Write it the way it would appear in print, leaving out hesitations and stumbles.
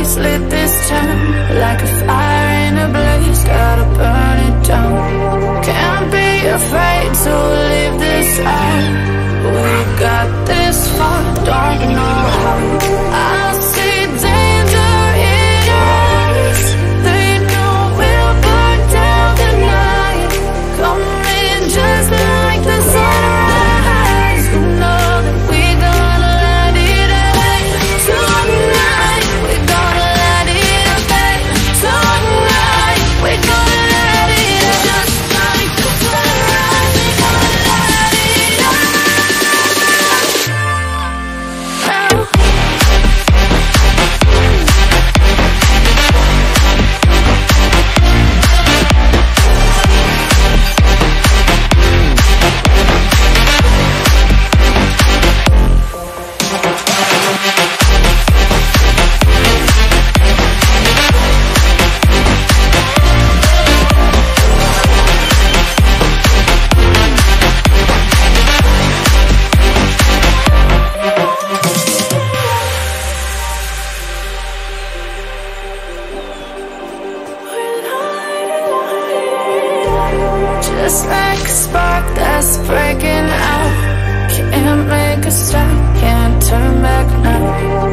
always lit this town like a fire in a blaze, gotta burn it down. Can't be afraid to leave this out. We got this far, don't know how. I see danger in your eyes. They know we'll burn down the night. Coming just like the sunrise. You know that we gonna light it up tonight. We gonna light it up tonight. We gonna light it up just like the sunrise. We gonna light it up now. Just like a spark that's breaking out. Can't make a stop, can't turn back now.